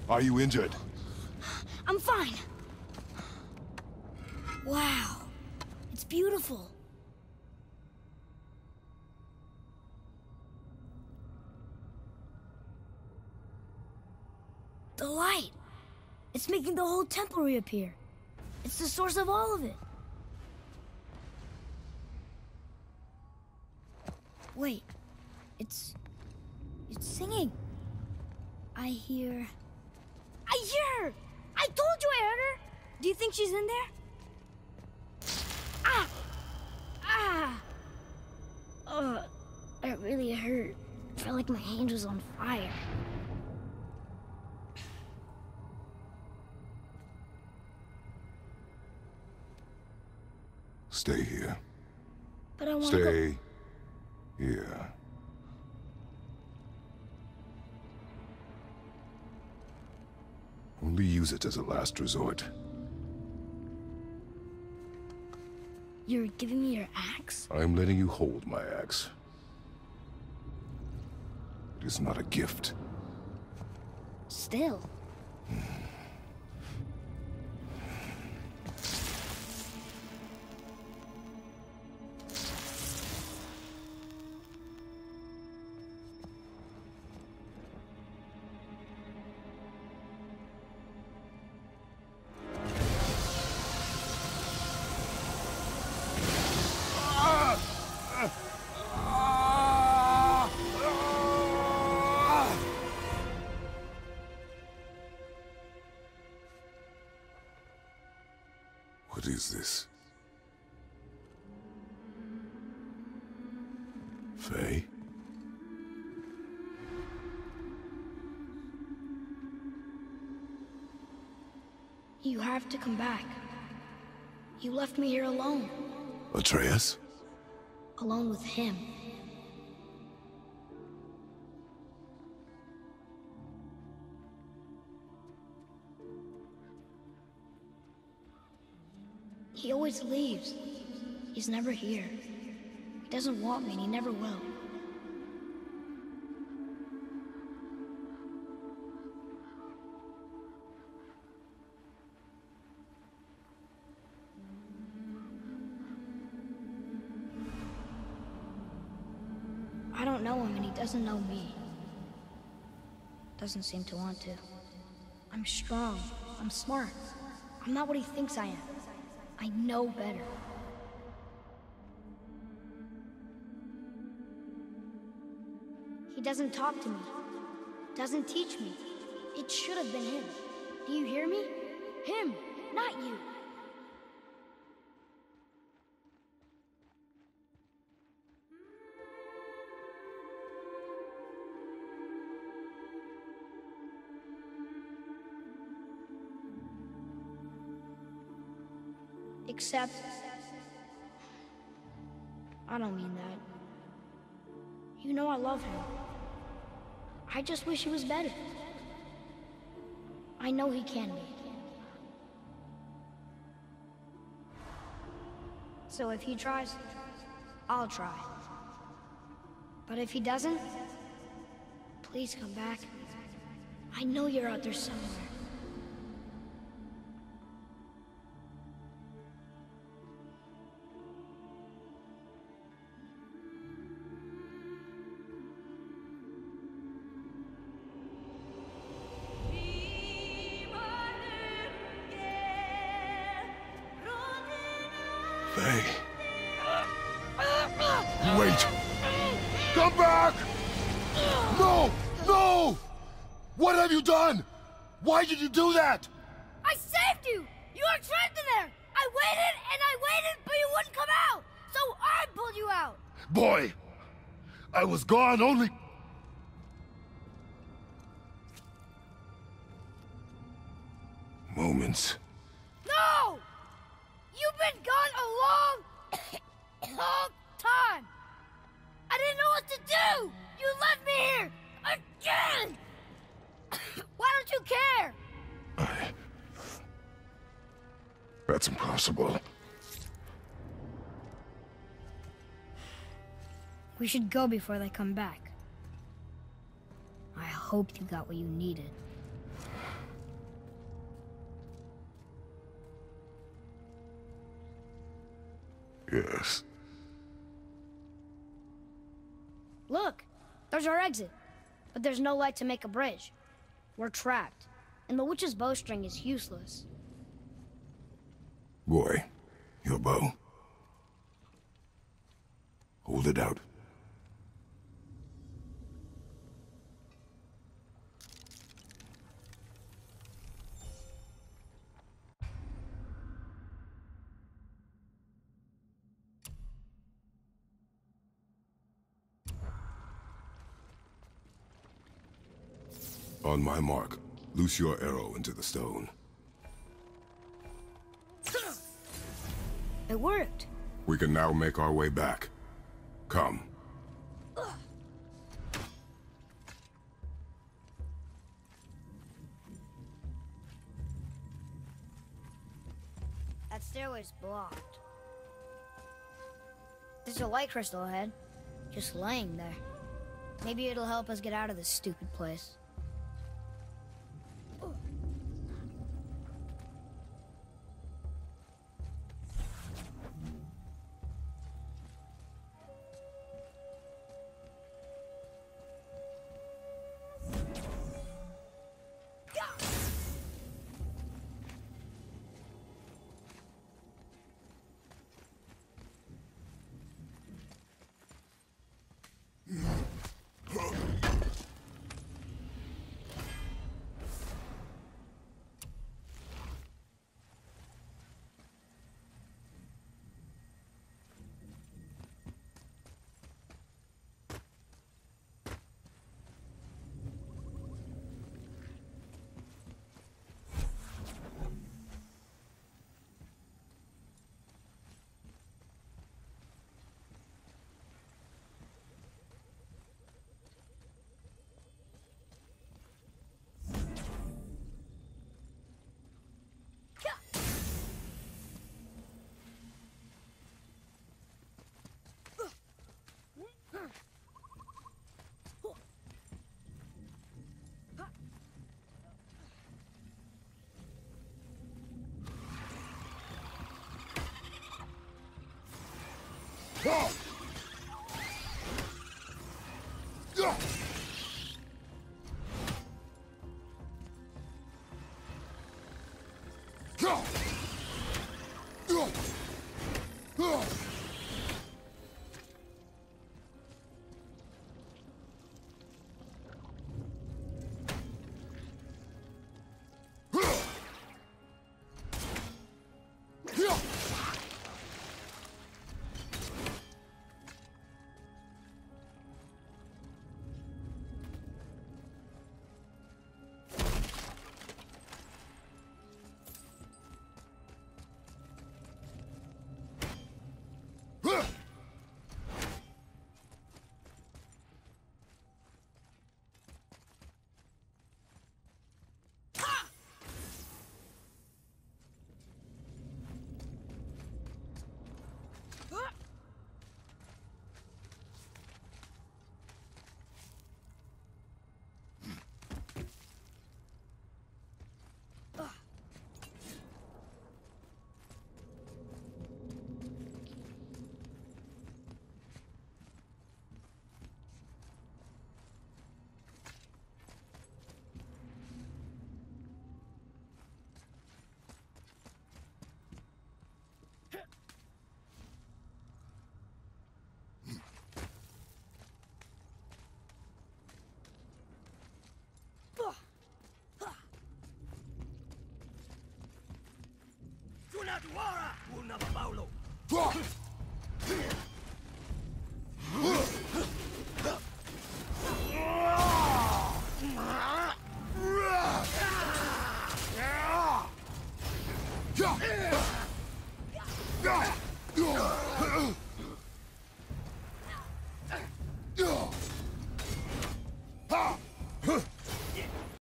Are you injured? I'm fine. Wow. It's beautiful. The light. It's making the whole temple reappear. It's the source of all of it. Wait. It's singing. I hear her! I told you I heard her! Do you think she's in there? Ah! Ah! That really hurt. Felt like my hand was on fire. Stay here. But I want to Stay here. Only use it as a last resort. You're giving me your axe? I'm letting you hold my axe. It is not a gift. Still. What is this? Faye? You have to come back. You left me here alone. Atreus? Alone with him. He always leaves. He's never here. He doesn't want me and he never will. I don't know him and he doesn't know me. Doesn't seem to want to. I'm strong. I'm smart. I'm not what he thinks I am. I know better. He doesn't talk to me. Doesn't teach me. It should have been him. Do you hear me? Him, not you. Except, I don't mean that. You know I love him. I just wish he was better. I know he can be. So if he tries, I'll try. But if he doesn't, please come back. I know you're out there somewhere. Faye. Wait! Come back! No! No! What have you done? Why did you do that? I saved you! You were trapped in there! I waited and I waited, but you wouldn't come out! So I pulled you out! Boy! I was gone only... moments. No! You've been gone a long, long time! I didn't know what to do! You left me here! Again! Why don't you care? That's impossible. We should go before they come back. I hope you got what you needed. our exit. But there's no light to make a bridge. We're trapped, and the witch's bowstring is useless. Boy, your bow. Hold it out. On my mark, loose your arrow into the stone. It worked. We can now make our way back. Come. That stairway's blocked. There's a light crystal ahead, just laying there. Maybe it'll help us get out of this stupid place. War ALFHEIM!